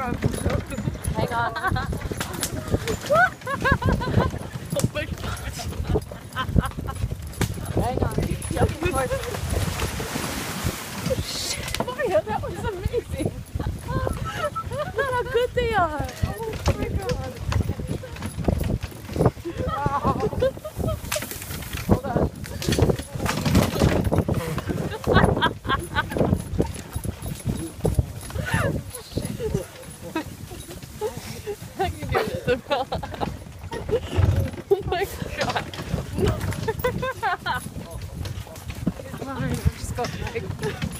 Hang on. Oh my gosh. Hang on. Yep, of course. Mario, that was amazing. Look how good they are. Oh my god. Wow. Hold on. I can do this as well. Oh my god. Come on, just go.